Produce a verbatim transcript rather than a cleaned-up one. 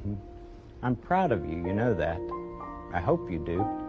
I'm proud of you, you know that. I hope you do.